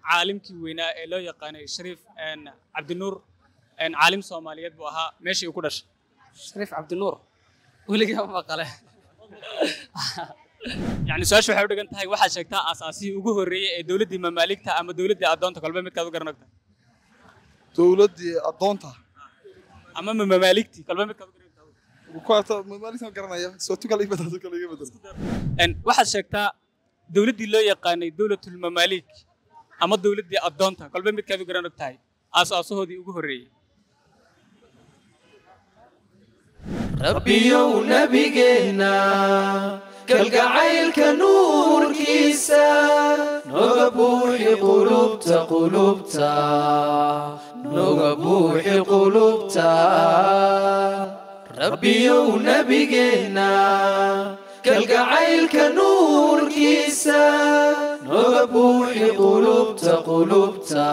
caalimkii weynaa ee loo yaqaanay Shariif Cabdinuur caalim Soomaaliyeed buu ahaa meeshii uu ku dhashay Shariif Cabdinuur weligaa ma maqale يعني سؤال شو حاول قلت هاي واحد شكتها أساسي وجوهرية دولة ممالكها أما دولة أدونتها كل بيت كذا قرنكتها دولة أدونتها أما ممالكتي كل بيت كذا قرنكتها وكانت ممالكها قرنا يا سوتو كلي بدل كلي بدل إن واحد شكتها دولة دي لو يقاني دولة الممالك أما دولة دي أدونتها كل بيت كذا قرنكتها هاي أساسه دي وجوهرية ربي ونبينا كالقعيل كنور كيسا نغبوحي قلوبتا نغبوحي قلوبتا ربي ونبينا كالقعيل كنور كيسا نغبوحي قلوبتا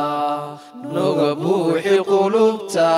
نغبوحي قلوبتا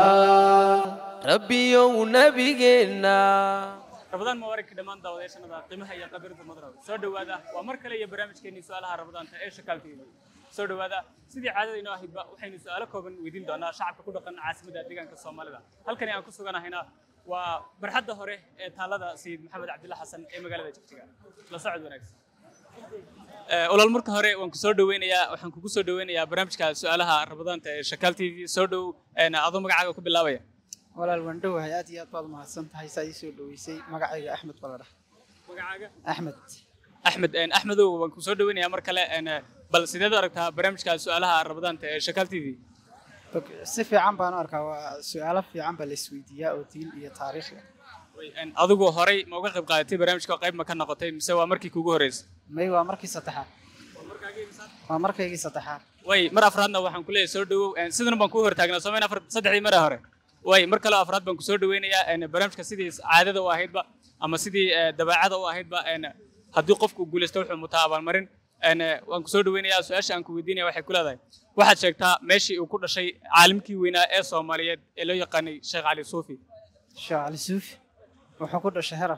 ربي ونبينا رمضان مبارك دمان داوديشنا دا قيمها يا قبر المدرسة سودو هذا ومركل يا برامج كني سؤالها رمضان إيش شكلتي سودو هذا سيدي عادة إنه هيبقى وحين سؤالك وبن ويدين دونا شعب كله قن عاصمة ديجان كالصومال ده هل كان يأكل سجنا هنا وبرحد هره ثالثا سيد محمد عبد الله حسن مقالة جبتيها لا صعد ونكس أول المرك هره وانكسودو وين يا وحنكسودو وين يا برامج كسؤالها رمضان شكلتي سودو أنا أظن مقعد كبلاوية ولا الوندو هيات يا طال ما سنت هاي سايسو دويسي مقعيga أحمد بلده مقعيga أحمد أحمد وانكسودو وين يا مركلة أنا بل سيدنا ركتها برامج كسؤالها رمضان شكلتي في سفي عم بناركا وسؤال في عم بالسويدية أو تيل هي تاريخ أن أذوق هراي موقع قاعدتي برامج كقريب مكان نقطتين مسوى مركي كوجوريز ما هو مركي سطحة مركي سطحة وي مرة أفرادنا وحن كله سودو سيدنا بنكوهر تاجنا سوينا أفراد صدقي مرة هراي وي مركلا أفراد بنكسودو وين يا أن برامج كسيدي عادة واحد بقى أما سيدي دبعة واحد بقى أن هدو قفك وقول استوحوا متابع مرن أنا وانكسودو وين يا سؤال أنكو وديني واحد كل هذا واحد شكتها ماشي وكل شيء عالمكي وينا إيه صوماليات اللي يقاني شيخ علي صوفي شيخ علي صوفي وحكود الشهرة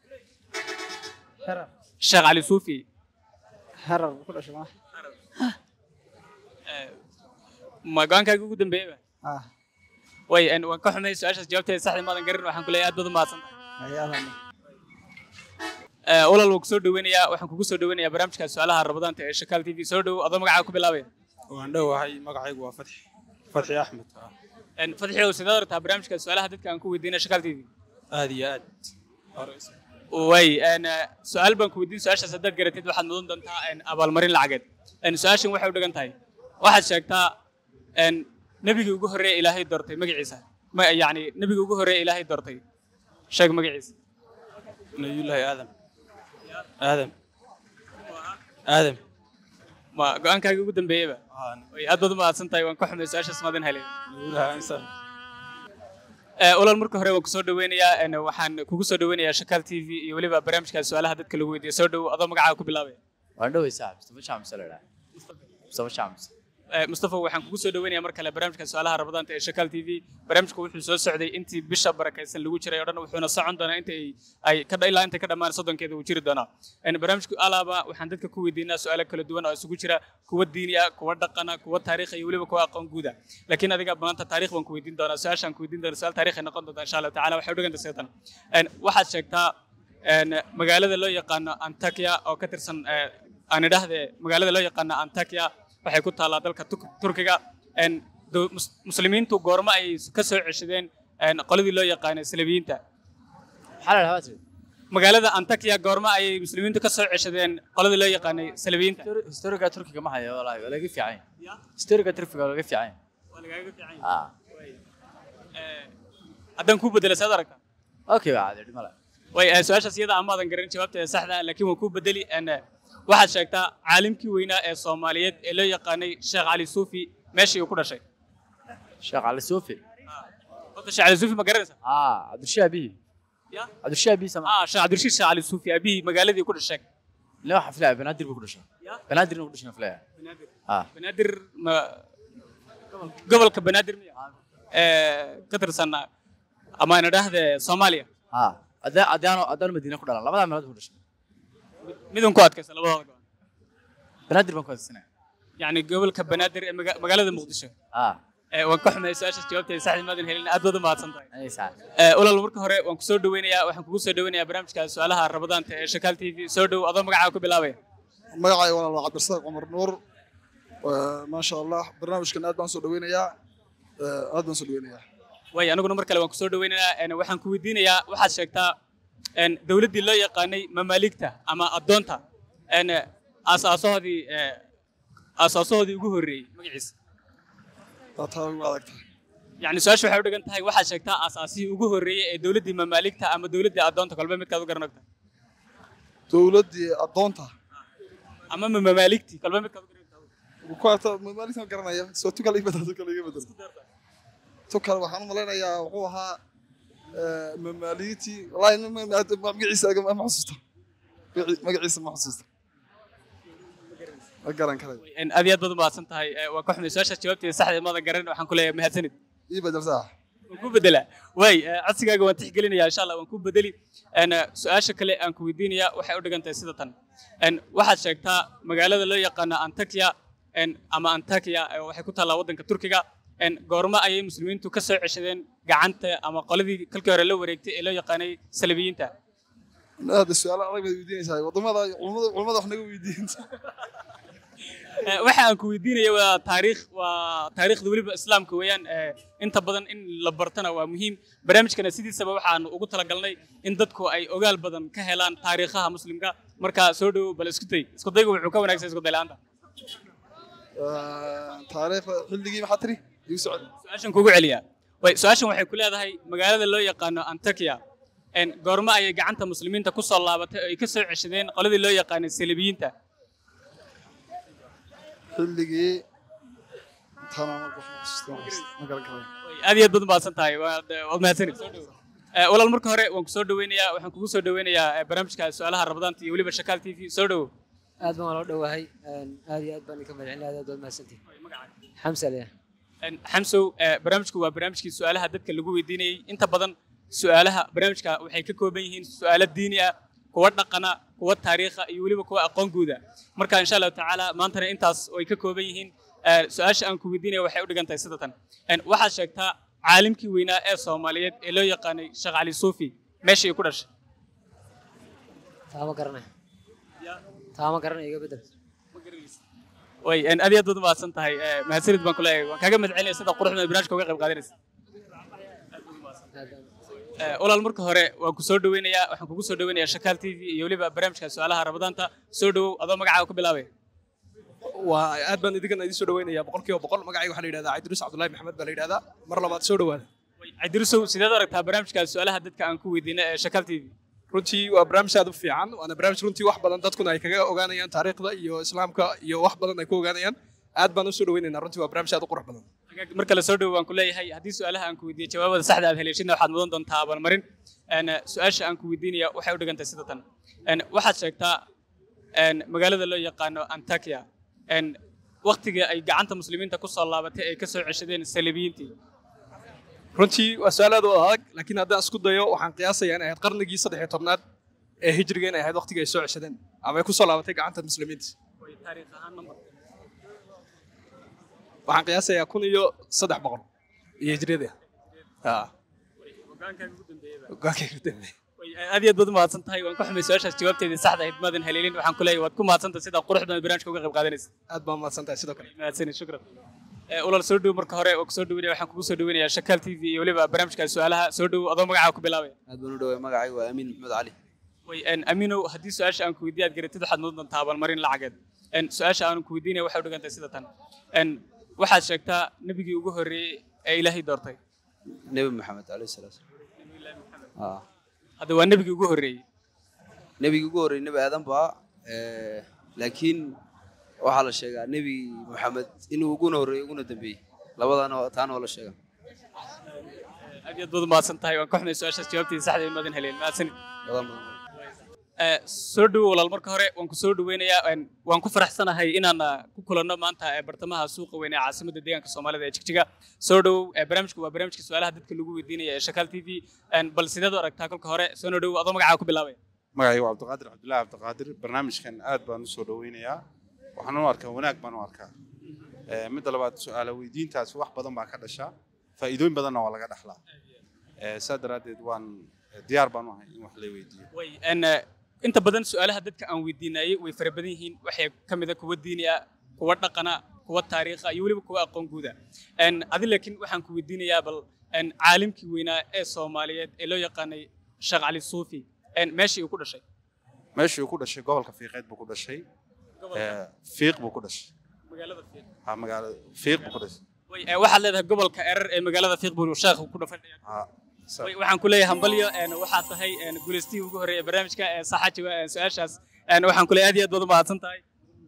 شيخ علي صوفي هرر كل شيء ما كان كاجو قدام بيبه وي أن وانكحوا من السؤال جاوبته صح ما نقرر وحن كل ياد بدو ما صنع أولا الوكسود وينيا وحن كوكسود وينيا برامج كسؤالها رمضان شكال تي في سودو أظن مقعد كبلاوي وعنده هاي مقعد فتحي أحمد أن فتحي وسدارة برامج كسؤالها هدت كان كوي دينا شكال تي في هذه وي أنا سؤال بنكو دين سؤال صدق قريت واحد مدن دنتها أن أبو المرين العقد أن سؤال شو واحد ودقن تاي واحد شكتا أن نبي يجوه الرئي إلهي درتي مجلسه ما يعني نبي يجوه الرئي إلهي درتي شيخ مجلس نبي الله آدم ما قان كاجو قدام بيبه وي أدود ما سنتاي وانكحوا من السؤال اسمه هلي نبي الله إنسان أول المركب هري وكسود وينيا أنا وحن كوكسود وينيا شكل تي في يولي برامج كسؤال هذا كله ويدي سودو أظن مقعد كبلاوي وعنده يساعد مصطفى شامس ولا مصطفى شامس مصطفى وحن كوكسود وينيا مركب برامج كسؤالها رمضان شكل تي في برامج كوكسود سؤال سعودي أنت بشبرة كيسن لو جري أردنا وحنا صعد دنا أنت أي كذا إلا أنت كذا ما نصدق كذا وجري دنا أنا برامج كألابا وحن دتك كوي دينا سؤالك كله دونا أو سجورة كوة دينية كوة دقنا كوة تاريخ يولي بكوة أقوم جودا لكن هذا قبل أنت تاريخ وكوي دين دنا سؤال شان كوي دين دنا سؤال تاريخ نقد إن شاء الله تعالى وحيد أنت سيدنا أن واحد شكتا أن مقالة اللي يقنا أنتاكيا أو كترسن أنا ده مقالة اللي يقنا أنتاكيا waxay ku taalaa dalka Turkiga muslimiintu goorma ay ka soo ceshadeen qoladii loo yaqaan Islaamiyiinta xalal hawaasi magaalada Antakya goorma ay muslimiintu ka soo ceshadeen qoladii loo yaqaan Islaamiyiinta historiga Turkiga ma hayo walahi wala ga fiican historiga Turkiga wala ga fiican hadan ku bedela sadarka okay waa dhimala way su'aashaas iyada amaadan garan jawaabteeda saxda laakiin waan ku bedeli ana واحد شكتا عالمكي وينا الصوماليات اللي يقاني الشيخ علي صوفي ماشي وكل شيء الشيخ علي صوفي الشيخ علي صوفي مقرنسه عبد الشابي يا عبد الشابي سمع الشيخ عبد الرشيد علي صوفي ابي مقالدي كل شيء لا حفله بنادر بكل شيء بنادر بكل شيء حفله بنادر ما قبل كبنادر كتر سنه اما انا ده صوماليا أدانو مدينة كلها لا بدأ مدينة كلها ميدون كواد كيس لا بدأ بنادر بنكواد السنة يعني قبل كبنادر مقالة مقدشة وانكحنا سؤال جوابتي صح ما ادري هلين ادود ما تصنتي اي صح ولا marka hore waan ku soo dhaweynaya waxaan kugu soo dhaweynayaa barnaamijka su'aalaha rabadaanta ee Shakaal TV soo dhaw adoo magacaaga ku bilaabay magacay walaal Cabdirsaaq Umar Nuur ma sha Allah barnaamijkan aad baan soo dhaweynayaa way anaguna mar kale waan ku soo dhaweynayaa waxaan ku weydiinayaa waxaad sheegtaa dawladdii loo yaqaanay mamaaligta ama adoonta asaasoodii ugu horeeyay magaciisa يعني سؤال شو حاول قلت هاي واحد شكتها أساسي وجوه الرئي دولتي ممالكتها أما دولتي أدونتها كل ما متكادو قرنكتها دولتي أدونتها أما ممالكتي كل ما متكادو قرنكتها وكوات ممالكتها قرنايا سو تكلي بدل تكل وحنا ملنا يا وقوها مماليتي والله ما مقعيس ما محسوسته مقعيس ما محسوسته قرن كذا إن أبيض بدو ما سنتهاي وكحنا سؤال جوابتي صح ما قرن وحن كله مهتند بدل صح ونكون بدلا واي عدسكاga waan tixgelinayaa insha Allah waan ku bedeli su'aasha kale aan ku weydiinaya waxay u dhigantay sida tan waxaad sheegtaa magaalada loo yaqaan Antakya ama Antakya waxay ku taallaa wadanka Turkiga goorma ayay muslimiintu ka soo ceshadeen gacanta ama qoladii kalkii hore la wareegtay ee loo yaqaanay Salabiyiinta hada su'aal adag baad weydiinaysaa wadamada culimada wax naga weydiinta waxa aan ku weydiinaya waa taariikhda waliba islaamka weeyaan inta badan in la bartana waa muhiim barnaamijkana sidiisaba waxaan ugu talagalnay in dadku ay ogaal badan ka helaan taariikhaha muslimka marka soo dhaw bal isku daygu wuxuu ka wanaagsan isku daylaanta taariikh xilligii ma xatri iyo su'aashan kugu celiya way su'aashan waxay ku leedahay magaalada loo yaqaan Antakya goorma ayay gacanta muslimiinta ku soo laabatay oo ay ka soo ceshadeen qoladii loo yaqaanay Salabiyiinta xilligii tamam ma garan karo aad iyo badan baasan tahay waa mahadsanid walaal marka hore waan ku soo dhaweynayaa waxaan kugu soo dhaweynayaa barnaamijka su'aalaha rabadaanta iyo waliba Shakaal TV soo dhaw aad baan loo dhawahay aad iyo aad baan ka magacaynayaa aad mahadsantahay Xamsa leh Xamso barnaamijku waa barnaamijkii su'aalaha dadka lagu weydiinayay inta badan su'aalaha barnaamijka waxay ka kooban yihiin su'aalo diini ah kuwa dhaqana kuwa taariikha iyo waliba kuwa aqoon guuda marka insha Allah taala maantana intaas way ka kooban yihiin su'aasha aan ku weydiinayo waxay u dhigantahay sida tan waxaad sheegtaa caalimkii weynaa ee Soomaaliyeed ee loo yaqaanay Sheekh Cali Suufi meeshii ku dhashay taama garanay iga bedel way aad iyo aad baad tahay mahadsanid baan ku leeyahay waan kaaga madcelinaya sida quruxda barnaamijka uga qayb qaadanaysa walaal marka hore waan ku soo dhaweynayaa waxaan kugu soo dhaweynayaa Shakaal TV iyo waliba barnaamijka su'aalaha rabadaanta soo dhaw adoo magacaaga ku bilaabay waa aad baan idinka idin soo dhaweynayaa boqolkiiba boqol magacayga waxaa la yiraahdaa Idris Cabdullaahi Maxamed baa la yiraahdaa mar labaad soo dhawaada Idris sidaad aragtaa barnaamijka su'aalaha dadka aan ku weydiinay ee Shakaal TV runtii waa barnaamij aad u fiican waana barnaamij runtii wax badan dadkuna ay kaga ogaanayaan taariikhda iyo islaamka iyo wax badan ay ku ogaanayaan aad baan u soo dhaweynaynaa runtii waa barnaamij aad u qurux badan marka la soo dhawo waan ku leeyahay haddii su'aalaha aan ku weydiiyo jawaabada saxda aad heleeshidna waxaad mudan doontaa abaalmarin su'aasha aan ku weydiinaya waxay u dhigantay sida tan waxaad sheegtaa magaalada loo yaqaano Antakya waqtiga ay gacanta muslimiinta ku soo laabatay ay ka soo ceshadeen Salabiyiintii runtii waa su'aal aad u adag laakiin haddaan isku dayo waxaan qiyaasayaa in ay ahayd qarnigii 13aad ee hijriga in ay ahayd waqtiga ay soo ceshadeen ama ay ku soo laabatay gacanta muslimiinta taariikh ahaan number waxaan qiyaasayaa 1300 iyo hijriyada hogaankaaga ugu dambeeyay aad iyo aad baad mahadsan tahay waan ku xumay su'aashaas jawaabteedii saxda ahayd maadan haleelin waxaan ku leeyahay waad ku mahadsantahay sida quruxda barnaamijka uga qayb qaadanaysa aad baan mahadsan tahay sidoo kale mahadsanid shukran walaal soo dhaw marka hore oo soo dhaweynaya waxaan kugu soo dhaweynayaa Shakaal TV iyo waliba barnaamijka su'aalaha soo dhaw adoo magacaaga ku bilaabay aad baan u dhawahay magacayga waa Amiin Maxamed Cali way Amiino haddii su'aasha aan ku weydiiyo aad garatid waxaad mudan doontaa abaalmarin lacageed su'aasha aan ku weydiinaya waxay u dhigantahay sida tan waxaad sheegtaa nabigii ugu horeeyay ee Ilaahay doortay Nabi Maxamed alayhi salaam hadda waa nabigii ugu horeeyay Nabi Aadan baa laakiin waxa la sheegaa Nabi Maxamed inuu ugu horeeyay ugu dambeeyay labadana taan oo la sheegaa aad iyo aad mahadsan tahay waan ku xumay su'aashaas jawaabteedii saxda ahayd maadan haleelin mahadsanid soo dhaw walaal marka hore waan ku soo dhaweynayaa waan ku faraxsanahay inaan ku kulanno maanta bartamaha suuqa weyn ee caasimadda deegaanka Soomaalida ee Jigjiga soo dhaw barnaamijku waa barnaamijka su'aalaha dadka lagu weydiinayo ee Shakaal TV bal sidaad u aragtaa kolka hore soo dhaw adoo magacaaga ku bilaabay magacayga waa Cabdiqaadir Cabdullaahi Cabdiqaadir barnaamijkan aad baan u soo dhaweynayaa waxaan u arkaa wanaag baan u arkaa midda labaad su'aalo weydiintaas wax badan baa ka dhasha faa'iidooyin badanna waa laga dhaxlaa saa daraadeed waan diyaar baan u ahay in wax la weydiiyo way inta badan su'aalaha dadka aan weydiinayay way fara badan yihiin waxay ka mid ah kuwa diini ah kuwa dhaqana kuwa taariikha iyo weliba kuwa aqoon guuda adi laakiin waxaan ku weydiinayaa bal caalimkii weynaa ee Soomaaliyeed ee loo yaqaanay Sheekh Cali Suufi meeshii uu ku dhashay gobolka Fiiqeed buu ku dhashay Fiiq buu ku dhashay magaalada Fiiq buu ku dhashay way waxaad leedahay gobolka Erer ee magaalada Fiiq buu Sheekh ku dhafay waxaan ku leeyahay hambalyo waxa tahay guuleystii ugu horeeyay barnaamijka saxaajiga su'aashaas waxaan ku leeyahay aad iyo aad baad u mahadsan tahay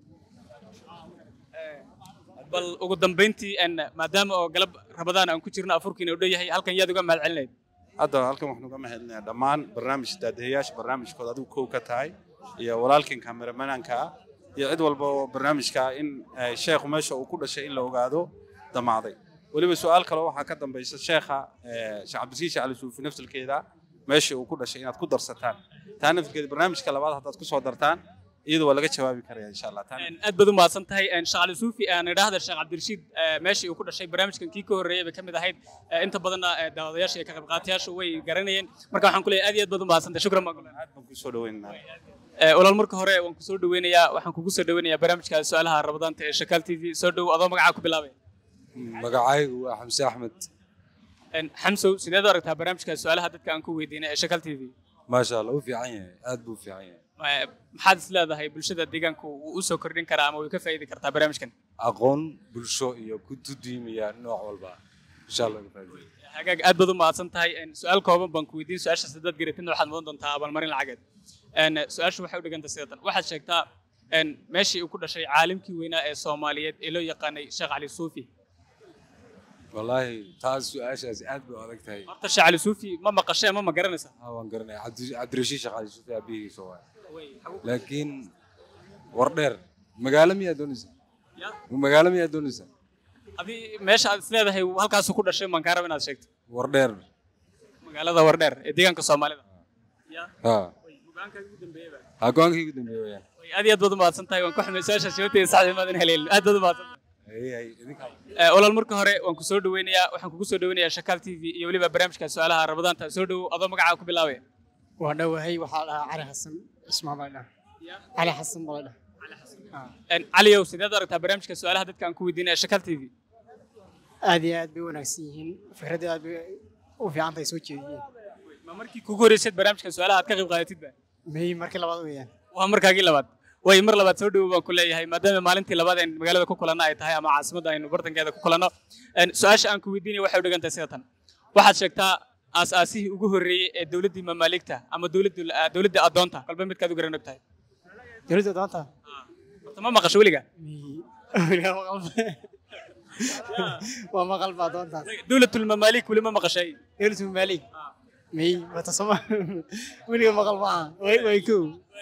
bal ugu dambeyntii maadaama oo galab Ramadaan aan ku jirno afurkiina u dhow yahay halkan yaad uga mahad celinayd hadda halkan waxaan uga mahad celinayaa dhammaan barnaamijka daadayaasha barnaamijkooda adigu koow ka tahay iyo walaalkan kameramaanka iyo cid walba oo barnaamijka in sheekhu meesha uu ku dhashay in la ogaado damaaday waliba su'aal kale waxa ka dambaysa sheekha Sheekh Cabdisiis Cali Suufi nafsalkeeda meesha uu ku dhashay inaad ku darsataan taan nafsalkeeda barnaamijka labaad haddaad ku soo dartaan iyadoo waa laga jawaabi karaa insha Allah taan aad baad u mahadsan tahay Sheekh Cali Suufi aan idhaahdo Sheekh Cabdirashiid meeshii uu ku dhashay barnaamijkan kii ka horeeyay ba kamid ahayd inta badan daawadayaasha iyo ka qayb qaatayaasha way garanayeen marka waxaan ku leeyahay aad iyo aad baad u mahadsan tahay shukran ma gulan aad baan ku soo dhaweynayaa walaal marka hore waan ku soo dhaweynayaa waxaan kugu soo dhaweynayaa barnaamijka su'aalaha Ramadaanta ee Shakaal TV soo dhaw adoo magaca ku bilaabay magacaygu waa Xamse Axmed xamsow sideed u aragtaa barnaamijka su'aalaha dadka aan ku weydiinay ee Shakaal TV ma sha Allah u fiican yahay aad buu fiican yahay maxaad is leedahay bulshada deegaanka uu u soo kordhin karaa ama way ka faa'iidi kartaa barnaamijkan aqoon bulsho iyo ku tudiimaya nooc walba insha Allah ka faa'iido hagaag aad baad u mahadsan tahay su'aal kooban baan ku weydiin su'aashaas dad garatidna waxaad mudan doontaa abaalmarin lacageed su'aashu waxay u dhigantay sidatan waxaad sheegtaa meeshii uu ku dhashay caalimkii weynaa ee Soomaaliyeed ee loo yaqaanay Sheekh Cali Suufi wallahi taas su'aashaas aad buu adag tahay horta Sheekh Cali Suufi ma maqashay ma garanaysaa waan garanay Cabdirashiid Sheekh Cali Suufi abihiisa waa laakiin war dheer magaalo miyaa doonaysaa magaalo miyaa doonaysaa adi meesha aad isleedahay halkaas ku dhashay man kaarab inaad sheegto war dheer magaalada war dheer ee deegaanka Soomaalida go'aankaaga ugu dambeeyay go'aankaaga ugu dambeeyay way aad iyo aad baad u mahadsan tahay waan ku xumay su'aashaas jawaabteeda saxda ma adan helin aad baad u mahadsan tahay walaal marka hore waan ku soo dhaweynayaa waxaan kugu soo dhaweynayaa Shakaal TV iyo waliba barnaamijka su'aalaha Ramadaanta soo dhaw adoo magaca ku bilaabay waa dhawahay waxa la Cali Xasan ismaaciil Cali Xasan balada Cali yow sideed aragtaa barnaamijka su'aalaha dadka aan ku weydiinay Shakaal TV aad iyo aad bay wanaagsan yihiin fikrada aad u fiican tahay soo jeediyeen ma markii kugu horeysay barnaamijka su'aalaha aad ka qayb qaadatid ba may markii labaad weeyaan waa markaagii labaad way mar labaad soo dhaw baan ku leeyahay maadaama maalintii labaad ee magaalada ku kulana ay tahay ama caasimadda aynu bartankeeda ku kulano su'aasha aan ku weydiinay waxay u dhigantahay sidatan waxaad sheegtaa asaasihii ugu horeeyay ee dawladda mamaaligta ama dawladda adoonta qalba midkaad u garan ogtahay dawladda adoonta horta ma maqasho weliga waa maqal baa adoontaas dawladul mamaalik weli ma maqashay dawladul mamaalik may wata sama weliga maqal maaha way kow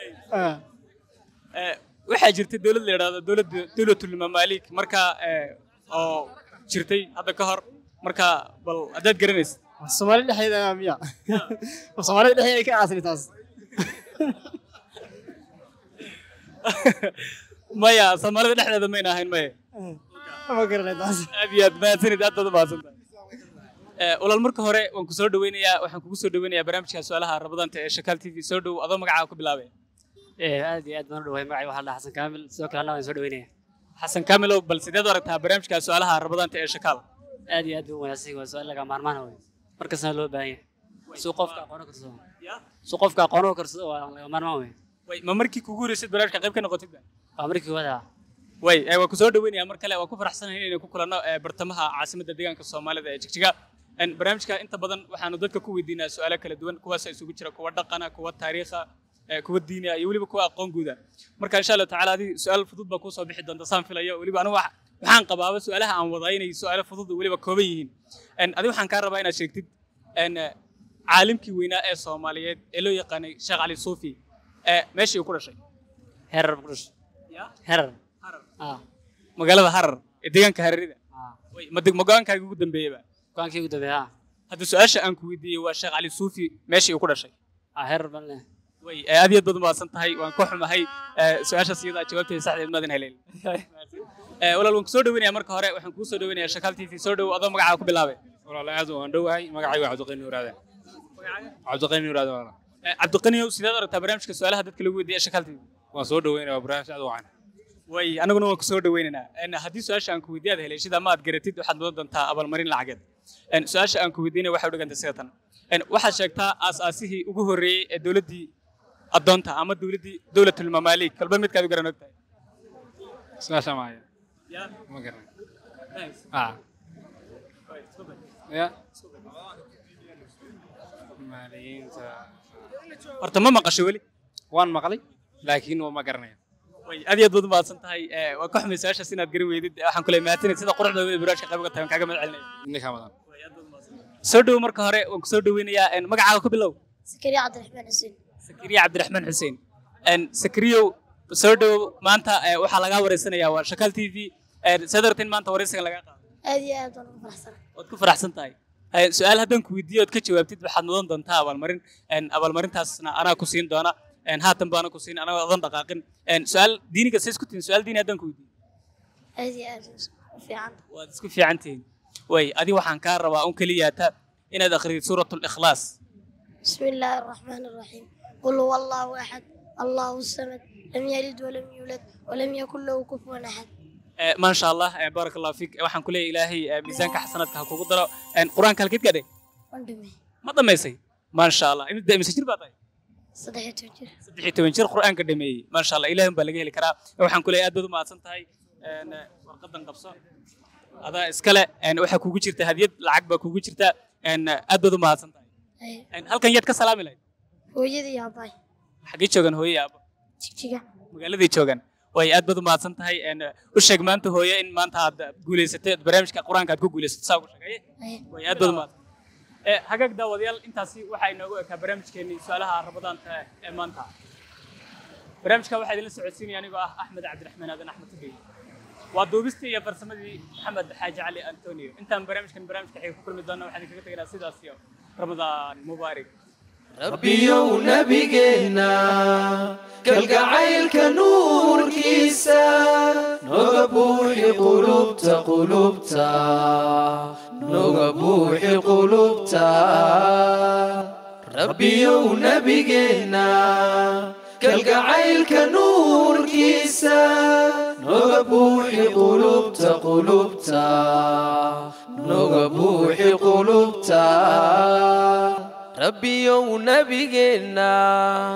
waxaa jirtay dawlad la yiraahdo dawladul mamaalik marka oo jirtay hadda ka hor marka bal hadaad garanaysid Soomaalida dhexdeeda miya Soomaalida dhexdeeda ka aasri taas maya Soomaalida dhexdeeda ma inahayn maya ma garanay taas aad iyo aad mahadsanid aad baad u mahadsantahay walaal marka hore waan ku soo dhaweynayaa waxaan kugu soo dhaweynayaa barnaamijka su'aalaha Ramadaanta ee Shakaal TV soo dhaw adoo magaca ku bilaabay aad iyo aad baan u dhawahay magacay waxa la Xasan Kaamil sidoo kale waan soo dhaweynayaa Xasan Kaamil bal sideed u aragtaa barnaamijka su'aalaha Ramadaanta ee Shakaal aad iyo aad buu wanaagsan yahay su'aal laga maarmaan ah markasna loo baahan yahay soo qofka aqoon karsado soo qofka aqoon karsado waa laga maarmaan way ma markii kugu horeysay barnaamijka qayb ka noqotid waa markii wada way waa ku soo dhaweynayaa mar kale waa ku faraxsanahay inaan ku kulano bartamaha caasimadda deegaanka Soomaalida ee Jigjiga barnaamijka inta badan waxaanu dadka ku weydiinaa su'aalo kala duwan kuwaas isugu jira kuwa dhaqana kuwa taariikha kuwa diiniga iyo waliba kuwa aqoon guuda marka insha Allah tacaala adii su'aal fudud baa ku soo bixi doonta saan filayo waliba anigu waxaan qabaaba su'aalaha aan wadaynay su'aalo fudud waliba kooban yihiin adii waxaan ka rabaa inaad sheegtid caalimkii weynaa ee Soomaaliyeed ee loo yaqaanay Sheekh Cali Suufi meeshii uu ku dhashay Harar ku dhashay Harar magaalada Harar ee deegaanka Hararida way ma go'aankaaga ugu dambeeyay go'aankii ugu dambeeyay hadda su'aasha aan ku weydiiyay waa Sheekh Cali Suufi meeshii uu ku dhashay Harar baan leh way aad iyo aad baad tahay waan ku xumahay su'aashaas iyada jawaabteeda saxdeed maadan helin walaal waan ku soo dhaweynayaa marka hore waxaan ku soo dhaweynayaa Shakaal TV soo dhaw adoo magacaaga ku bilaabay walaal aad waan dhawahay magacaygu Cabdiqani Nuuraade Cabdiqani Nuuraade walaal Cabdiqani sidaad aragtaa barnaamijka su'aalaha dadka lagu weydiiyo Shakaal TV waan soo dhaweynayaa barnaamij aad u wacan way anaguna waan ku soo dhaweynaynaa haddii su'aasha aan ku weydiiyo heleeshid ama aad garatid waxaad mudan doontaa abaalmarin lacageed su'aasha aan ku weydiinay waxa u dhigantay sida tan waxaad sheegtaa aasaasihii ugu horreeyay ee dawladdii addoonta ama dawlatul mamaalik kalba midkaad u garan ogtahay su'aasha maaya ma garan ya maaliyiinta horta ma maqasho weli waan maqlay laakiin ma garanayo way aad iyo aad baad mahadsan tahay waa ka xumay su'aashaas inaad garan weydid waxaan kula mahadsanay sida quruxda weyn barnaamijka qayb uga tahay kaaga mahad celinay ninka madan soo dhaw marka hore waan ku soo dhaweynayaa magacaaga ku bilow Sakariya Cabdiraxmaan Xuseen Sakariya Cabdiraxmaan Xuseen Sakariyo soo dhaw maanta waxa laga wareysanayaa waa Shakaal TV sadartin maanta wareysiga laga qaado aad iyo aad waan faraxsan waad ku faraxsan tahay su'aal haddaan ku weydiiyo aad ka jawaabtid waxaad mudan doontaa abaalmarintaasna anaa ku siin doona haatan baana ku siin anaga adan dhaqaaqin su'aal diiniga says ku tihin su'aal diini haddaan ku weydiiyo aad iyo aad fiican waad isku fiican tihiin way adi waxaan kaa rabaa un kaliyaata inaad akhriid suuratul ikhlaas bismillaahi raxmaani raxiim qul huwa allaahu axad allaahu samad lam yalid walam yuulad walam yakun lahu kufuwan axad ما شاء الله بارك الله فيك waxaan ku leeyahay ilaahay miisaanka xasanaadka ha kugu daro quraanka halkeed ka dhig ma dhameysay ma sha Allah imid dhameysay jir baad tahay 13 jir quraanka dhameeyay ma sha Allah ilaahay baa laga heli karaa waxaan ku leeyahay aad baad u mahadsan tahay warqadan qabso ada iskale waxa kugu jirta hadiyad lacag baa kugu jirta aad baad u mahadsan tahay halkan yaad ka salaami lahayd hooyadii iyo aabbahay xagee joogan hooyadii aabba jigjiga magaaladii joogan way aad baad u mahadsan tahay u sheeg maanta hooyo in maanta aad guuleysatay barnaamijka quraanka aad ku guuleysatay saa ugu sheegay way aad baad u mahadsan hagaag daawadayaal intaasi waxa inoogu ekaa barnaamijkeennii su'aalaha rabadaanta ee maanta barnaamijka waxaa idinla socodsiinaya anigoo ah Axmed Cabdiraxmaan aadan Axmed Tugey waa duubistii iyo farsamadii Maxamed Xaaji Cali Antonio intaan barnaamijka xiga ku kulmi doona waxaan kaga tagaynaa sidaas iyo Ramadaan Mubaarak rabbiyow nabigeena kalgacaylka nuurkiisa nooga buuxi qulubta nooga buuxi qulubta rabbiyow nabigeena kalgacaylka nuurkiisa nooga buuxi qulubta nooga buuxi qulubta rabbiyow nabigeena